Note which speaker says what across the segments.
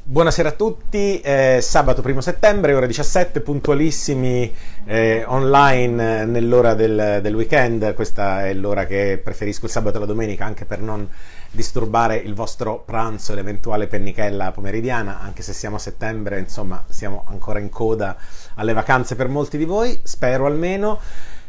Speaker 1: Buonasera a tutti, sabato 1 settembre, ore 17, puntualissimi online nell'ora del weekend. Questa è l'ora che preferisco, il sabato e la domenica, anche per non disturbare il vostro pranzo e l'eventuale pennichella pomeridiana, anche se siamo a settembre, insomma siamo ancora in coda alle vacanze per molti di voi, spero almeno.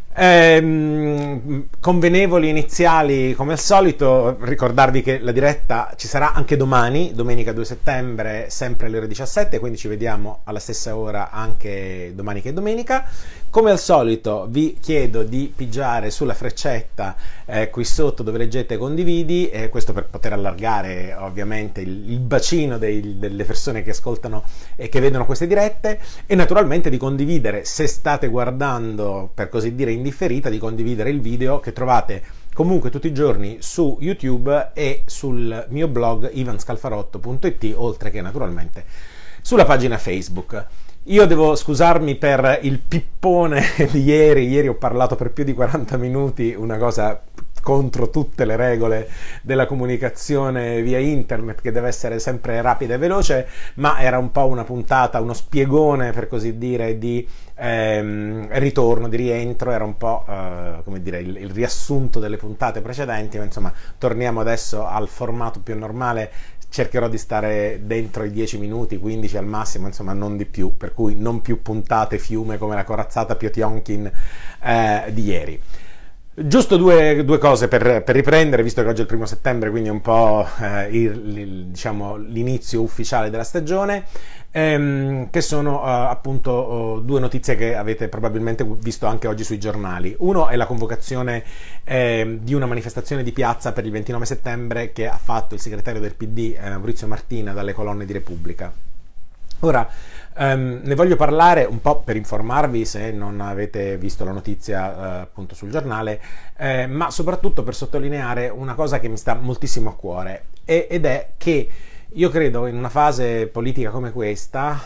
Speaker 1: Convenevoli iniziali come al solito, ricordarvi che la diretta ci sarà anche domani, domenica 2 settembre, sempre alle ore 17, quindi ci vediamo alla stessa ora anche domani che domenica. Come al solito vi chiedo di pigiare sulla freccetta qui sotto dove leggete condividi, questo per poter allargare ovviamente il bacino delle persone che ascoltano e che vedono queste dirette, e naturalmente di condividere, se state guardando per così dire in differita, di condividere il video che trovate comunque tutti i giorni su YouTube e sul mio blog ivanscalfarotto.it, oltre che naturalmente sulla pagina Facebook. Io devo scusarmi per il pippone di ieri ho parlato per più di 40 minuti, una cosa contro tutte le regole della comunicazione via internet, che deve essere sempre rapida e veloce, ma era un po' una puntata, uno spiegone per così dire di ritorno, di rientro, era un po' come dire il riassunto delle puntate precedenti, ma insomma torniamo adesso al formato più normale. Cercherò di stare dentro i 10 minuti, 15 al massimo, insomma non di più, per cui non più puntate fiume come la corazzata Piotionkin di ieri. Giusto due cose per riprendere, visto che oggi è il 1 settembre, quindi è un po' diciamo, l'inizio ufficiale della stagione, che sono appunto due notizie che avete probabilmente visto anche oggi sui giornali. Uno è la convocazione di una manifestazione di piazza per il 29 settembre che ha fatto il segretario del PD Maurizio Martina dalle colonne di Repubblica. Ora, ne voglio parlare un po' per informarvi se non avete visto la notizia appunto sul giornale, ma soprattutto per sottolineare una cosa che mi sta moltissimo a cuore, ed è che io credo in una fase politica come questa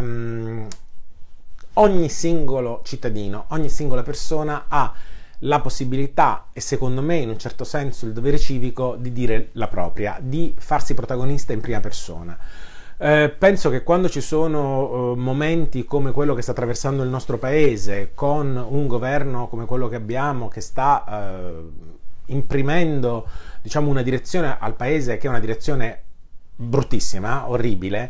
Speaker 1: ogni singolo cittadino, ogni singola persona ha la possibilità, e secondo me in un certo senso il dovere civico, di dire la propria, di farsi protagonista in prima persona. Penso che quando ci sono momenti come quello che sta attraversando il nostro paese, con un governo come quello che abbiamo, che sta imprimendo, diciamo, una direzione al paese che è una direzione bruttissima, orribile,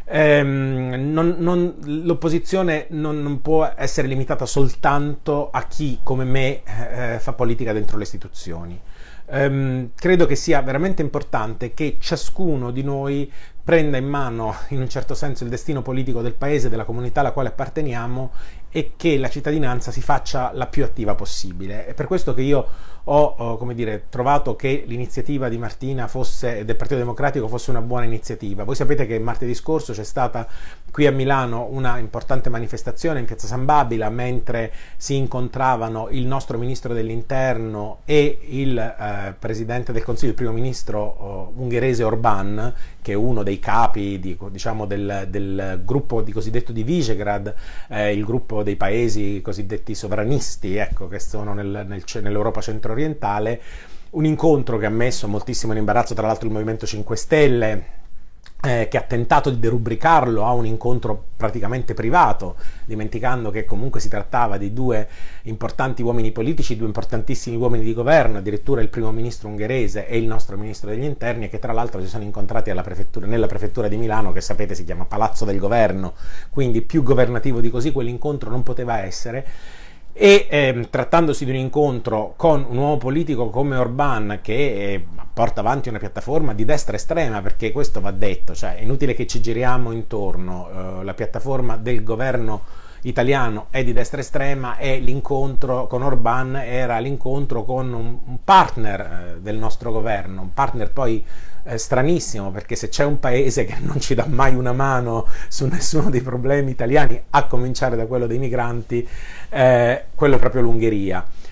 Speaker 1: l'opposizione non può essere limitata soltanto a chi come me fa politica dentro le istituzioni. Credo che sia veramente importante che ciascuno di noi prenda in mano in un certo senso il destino politico del paese, della comunità alla quale apparteniamo, e che la cittadinanza si faccia la più attiva possibile. È per questo che io ho come dire, trovato che l'iniziativa di Martina del Partito Democratico fosse una buona iniziativa. Voi sapete che martedì scorso c'è stata qui a Milano una importante manifestazione in Piazza San Babila, mentre si incontravano il nostro Ministro dell'Interno e il Presidente del Consiglio, il Primo Ministro ungherese Orbán, che è uno dei capi diciamo, del gruppo cosiddetto di Visegrad, il gruppo dei paesi cosiddetti sovranisti, ecco, che sono nell'Europa centro-orientale. Un incontro che ha messo moltissimo in imbarazzo tra l'altro il Movimento 5 Stelle, che ha tentato di derubricarlo a un incontro praticamente privato, dimenticando che comunque si trattava di due importanti uomini politici, due importantissimi uomini di governo, addirittura il primo ministro ungherese e il nostro ministro degli interni, che tra l'altro si sono incontrati nella prefettura di Milano, che sapete si chiama Palazzo del Governo, quindi più governativo di così quell'incontro non poteva essere. E trattandosi di un incontro con un uomo politico come Orbán, che porta avanti una piattaforma di destra estrema, perché questo va detto, cioè è inutile che ci giriamo intorno, la piattaforma del governo italiano è di destra estrema, e l'incontro con Orbán era l'incontro con un partner del nostro governo, un partner poi stranissimo, perché se c'è un paese che non ci dà mai una mano su nessuno dei problemi italiani, a cominciare da quello dei migranti, quello è proprio l'Ungheria.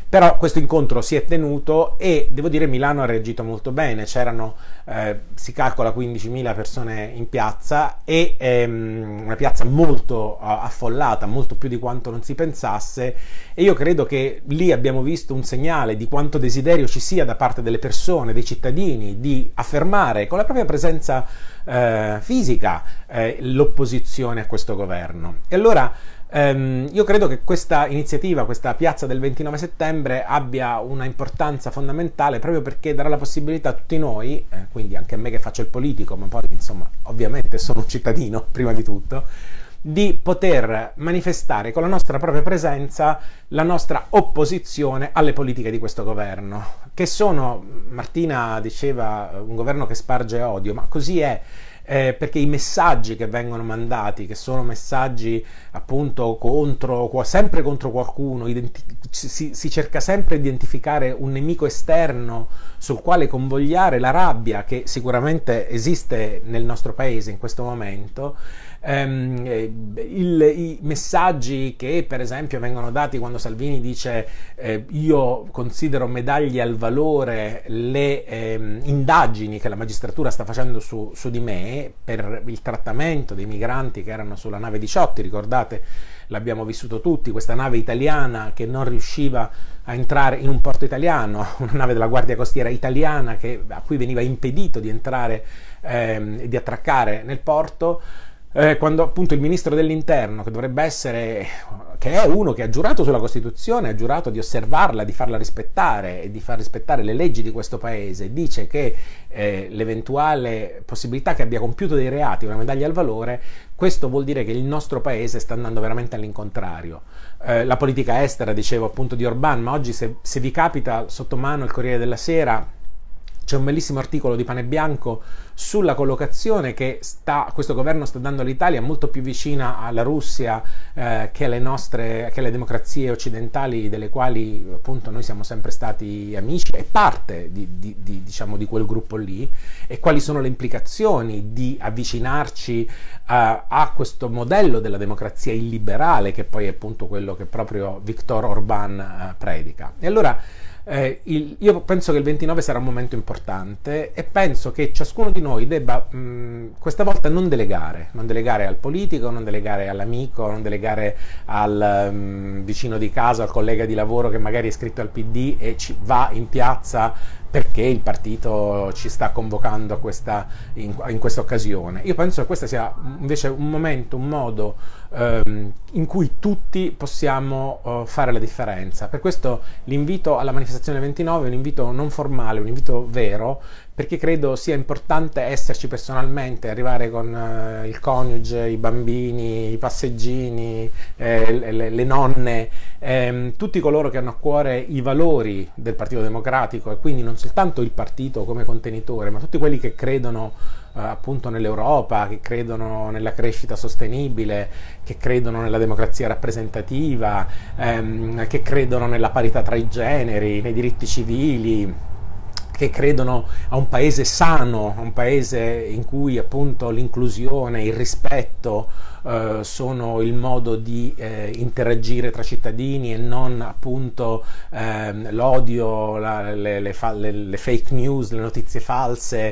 Speaker 1: Però questo incontro si è tenuto e devo dire Milano ha reagito molto bene, c'erano si calcola 15.000 persone in piazza e una piazza molto affollata, molto più di quanto non si pensasse, e io credo che lì abbiamo visto un segnale di quanto desiderio ci sia da parte delle persone, dei cittadini, di affermare con la propria presenza fisica l'opposizione a questo governo. E allora io credo che questa iniziativa, questa piazza del 29 settembre abbia una importanza fondamentale proprio perché darà la possibilità a tutti noi, quindi anche a me che faccio il politico, ma poi insomma ovviamente sono un cittadino prima di tutto, di poter manifestare con la nostra propria presenza la nostra opposizione alle politiche di questo governo, che sono, Martina diceva, un governo che sparge odio, ma così è. Perché i messaggi che vengono mandati, che sono messaggi appunto sempre contro qualcuno, si cerca sempre di identificare un nemico esterno sul quale convogliare la rabbia che sicuramente esiste nel nostro paese in questo momento. I messaggi che per esempio vengono dati quando Salvini dice io considero medaglie al valore le indagini che la magistratura sta facendo su di me per il trattamento dei migranti che erano sulla nave Diciotti, ricordate, l'abbiamo vissuto tutti, questa nave italiana che non riusciva a entrare in un porto italiano, una nave della Guardia Costiera italiana a cui veniva impedito di entrare e di attraccare nel porto. Quando appunto il ministro dell'interno, che dovrebbe essere, che è uno che ha giurato sulla Costituzione, ha giurato di osservarla, di farla rispettare e di far rispettare le leggi di questo paese, dice che l'eventuale possibilità che abbia compiuto dei reati una medaglia al valore, questo vuol dire che il nostro paese sta andando veramente all'incontrario. La politica estera, dicevo appunto di Orban, ma oggi se vi capita sotto mano il Corriere della Sera, c'è un bellissimo articolo di Pane Bianco sulla collocazione che questo governo sta dando all'Italia, molto più vicina alla Russia che alle democrazie occidentali delle quali appunto noi siamo sempre stati amici e parte diciamo, di quel gruppo lì, e quali sono le implicazioni di avvicinarci a questo modello della democrazia illiberale che poi è appunto quello che proprio Viktor Orban predica. E allora io penso che il 29 sarà un momento importante e penso che ciascuno di noi debba questa volta non delegare al politico, non delegare all'amico, non delegare al vicino di casa, al collega di lavoro che magari è iscritto al PD e va in piazza perché il partito ci sta convocando in questa occasione. Io penso che questo sia invece un momento, un modo in cui tutti possiamo fare la differenza. Per questo l'invito alla manifestazione 29 è un invito non formale, un invito vero, perché credo sia importante esserci personalmente, arrivare con il coniuge, i bambini, i passeggini, le nonne, tutti coloro che hanno a cuore i valori del Partito Democratico e quindi non soltanto il partito come contenitore, ma tutti quelli che credono appunto nell'Europa, che credono nella crescita sostenibile, che credono nella democrazia rappresentativa, che credono nella parità tra i generi, nei diritti civili, che credono a un paese sano, a un paese in cui appunto l'inclusione, il rispetto sono il modo di interagire tra cittadini e non appunto l'odio, le fake news, le notizie false,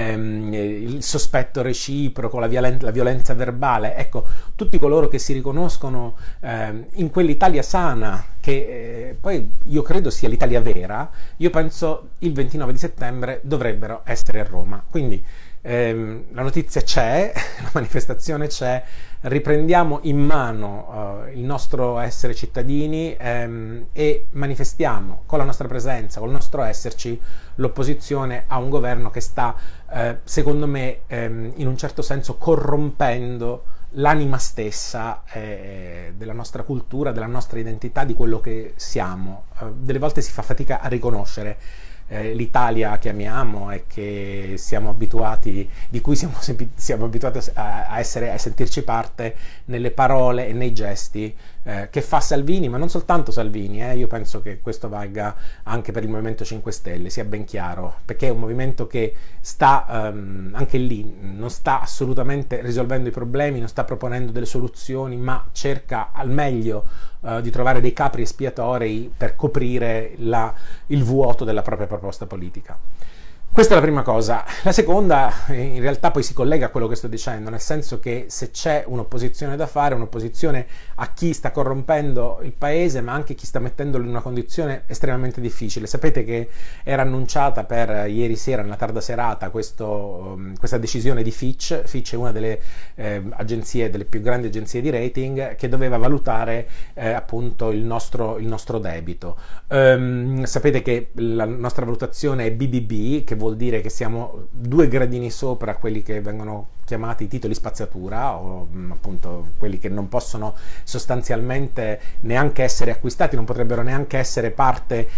Speaker 1: il sospetto reciproco, la violenza verbale. Ecco, tutti coloro che si riconoscono in quell'Italia sana, che poi io credo sia l'Italia vera, io penso il 29 di settembre dovrebbero essere a Roma. Quindi la notizia c'è, la manifestazione c'è, riprendiamo in mano il nostro essere cittadini e manifestiamo con la nostra presenza, con il nostro esserci, l'opposizione a un governo che sta, secondo me, in un certo senso corrompendo l'anima stessa della nostra cultura, della nostra identità, di quello che siamo. Delle volte si fa fatica a riconoscere l'Italia che amiamo e che siamo abituati, di cui siamo abituati a sentirci parte nelle parole e nei gesti che fa Salvini, ma non soltanto Salvini, io penso che questo valga anche per il Movimento 5 Stelle, sia ben chiaro, perché è un movimento che sta anche lì, non sta assolutamente risolvendo i problemi, non sta proponendo delle soluzioni, ma cerca al meglio di trovare dei capri espiatori per coprire il vuoto della propria proposta politica. Questa è la prima cosa. La seconda in realtà poi si collega a quello che sto dicendo, nel senso che se c'è un'opposizione da fare, un'opposizione a chi sta corrompendo il paese, ma anche chi sta mettendolo in una condizione estremamente difficile. Sapete che era annunciata per ieri sera, nella tarda serata, questa decisione di Fitch. Fitch è una delle agenzie, delle più grandi agenzie di rating, che doveva valutare appunto il nostro debito. Sapete che la nostra valutazione è BBB, che vuol dire che siamo 2 gradini sopra quelli che vengono chiamati titoli spazzatura, o appunto quelli che non possono sostanzialmente neanche essere acquistati, non potrebbero neanche essere parte,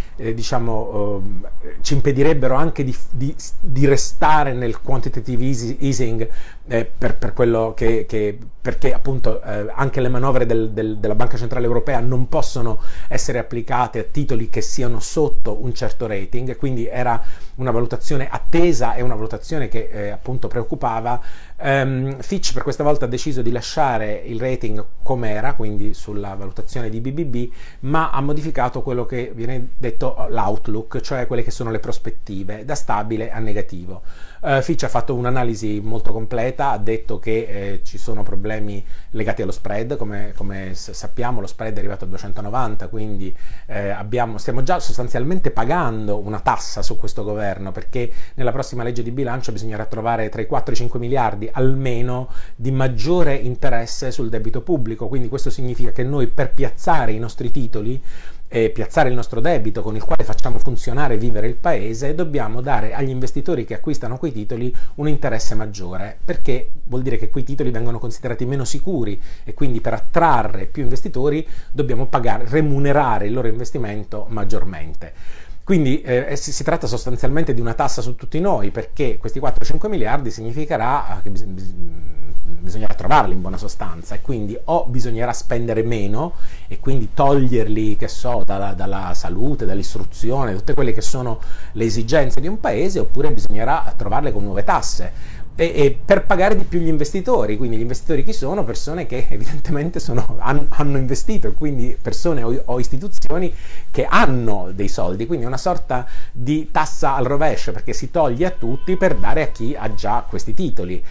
Speaker 1: ci impedirebbero anche di restare nel quantitative easing, per quello perché appunto anche le manovre della Banca Centrale Europea non possono essere applicate a titoli che siano sotto un certo rating, quindi era una valutazione attesa e una valutazione che appunto preoccupava. Fitch per questa volta ha deciso di lasciare il rating com'era, quindi sulla valutazione di BBB, ma ha modificato quello che viene detto l'outlook, cioè quelle che sono le prospettive, da stabile a negativo. Fitch ha fatto un'analisi molto completa, ha detto che ci sono problemi legati allo spread, come sappiamo lo spread è arrivato a 290, quindi stiamo già sostanzialmente pagando una tassa su questo governo, perché nella prossima legge di bilancio bisognerà trovare tra i 4 e i 5 miliardi almeno di maggiore interesse sul debito pubblico, quindi questo significa che noi, per piazzare i nostri titoli e piazzare il nostro debito con il quale facciamo funzionare e vivere il paese, dobbiamo dare agli investitori che acquistano quei titoli un interesse maggiore, perché vuol dire che quei titoli vengono considerati meno sicuri e quindi per attrarre più investitori dobbiamo remunerare il loro investimento maggiormente. Quindi si tratta sostanzialmente di una tassa su tutti noi, perché questi 4-5 miliardi significherà che bisognerà trovarli in buona sostanza, e quindi o bisognerà spendere meno e quindi toglierli, che so, dalla salute, dall'istruzione, tutte quelle che sono le esigenze di un paese, oppure bisognerà trovarle con nuove tasse. E per pagare di più gli investitori, quindi gli investitori chi sono? Persone che evidentemente hanno investito, quindi persone o istituzioni che hanno dei soldi, quindi una sorta di tassa al rovescio, perché si toglie a tutti per dare a chi ha già questi titoli.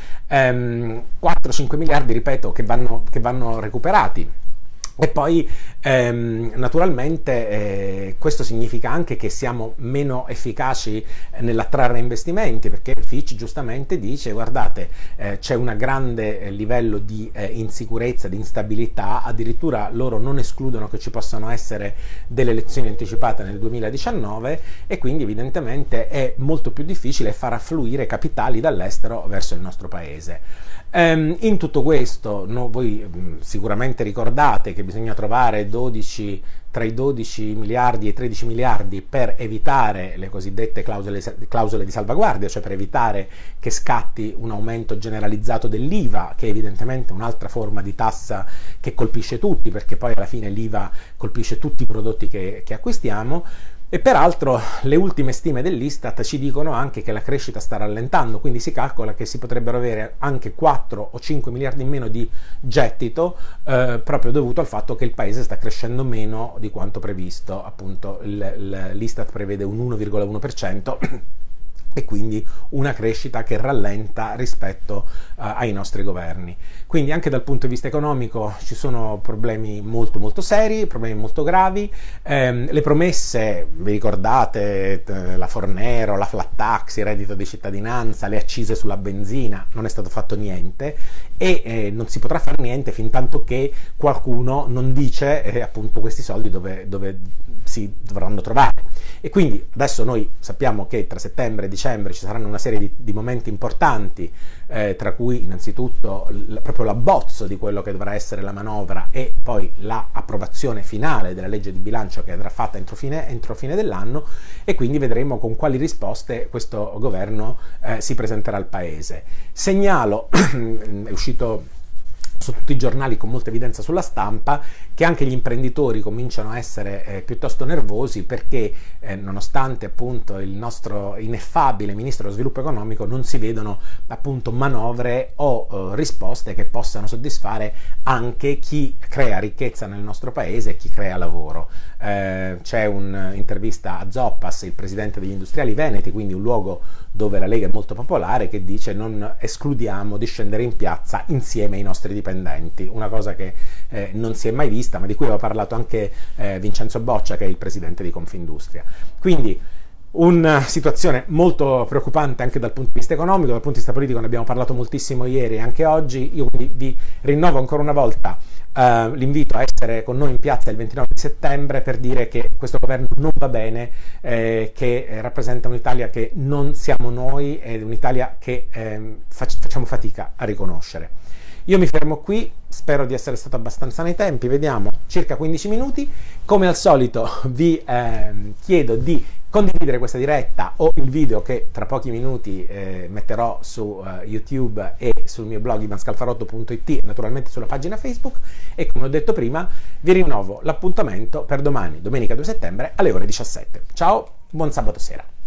Speaker 1: 4-5 miliardi, ripeto, che vanno recuperati. E poi naturalmente questo significa anche che siamo meno efficaci nell'attrarre investimenti, perché Fitch giustamente dice: guardate, c'è un grande livello di insicurezza, di instabilità, addirittura loro non escludono che ci possano essere delle elezioni anticipate nel 2019, e quindi evidentemente è molto più difficile far affluire capitali dall'estero verso il nostro paese. In tutto questo voi sicuramente ricordate che bisogna trovare tra i 12 miliardi e i 13 miliardi per evitare le cosiddette clausole di salvaguardia, cioè per evitare che scatti un aumento generalizzato dell'IVA, che è evidentemente un'altra forma di tassa che colpisce tutti, perché poi alla fine l'IVA colpisce tutti i prodotti che acquistiamo. E peraltro le ultime stime dell'Istat ci dicono anche che la crescita sta rallentando, quindi si calcola che si potrebbero avere anche 4 o 5 miliardi in meno di gettito, proprio dovuto al fatto che il paese sta crescendo meno di quanto previsto. Appunto l'Istat prevede un 1,1%. E quindi una crescita che rallenta rispetto ai nostri governi. Quindi anche dal punto di vista economico ci sono problemi molto molto seri, problemi molto gravi. Le promesse, vi ricordate, la Fornero, la flat tax, il reddito di cittadinanza, le accise sulla benzina, non è stato fatto niente, e non si potrà fare niente fin tanto che qualcuno non dice appunto questi soldi dove si dovranno trovare. E quindi adesso noi sappiamo che tra settembre e dicembre ci saranno una serie di momenti importanti, tra cui innanzitutto proprio l'abbozzo di quello che dovrà essere la manovra e poi l'approvazione finale della legge di bilancio, che andrà fatta entro fine dell'anno, e quindi vedremo con quali risposte questo governo si presenterà al Paese. Segnalo, è uscito su tutti i giornali con molta evidenza sulla stampa, che anche gli imprenditori cominciano a essere piuttosto nervosi perché nonostante appunto il nostro ineffabile ministro dello sviluppo economico non si vedono appunto manovre o risposte che possano soddisfare anche chi crea ricchezza nel nostro paese e chi crea lavoro. C'è un'intervista a Zoppas, il presidente degli industriali veneti, quindi un luogo dove la Lega è molto popolare, che dice: non escludiamo di scendere in piazza insieme ai nostri dipendenti, una cosa che non si è mai vista, ma di cui aveva parlato anche Vincenzo Boccia, che è il presidente di Confindustria. Quindi una situazione molto preoccupante anche dal punto di vista economico, dal punto di vista politico ne abbiamo parlato moltissimo ieri e anche oggi. Io quindi vi rinnovo ancora una volta l'invito a essere con noi in piazza il 29 di settembre per dire che questo governo non va bene, che rappresenta un'Italia che non siamo noi ed un'Italia che facciamo fatica a riconoscere. Io mi fermo qui, spero di essere stato abbastanza nei tempi, vediamo, circa 15 minuti. Come al solito vi chiedo di condividere questa diretta o il video che tra pochi minuti metterò su YouTube e sul mio blog ivanscalfarotto.it e naturalmente sulla pagina Facebook, e come ho detto prima vi rinnovo l'appuntamento per domani, domenica 2 settembre alle ore 17. Ciao, buon sabato sera.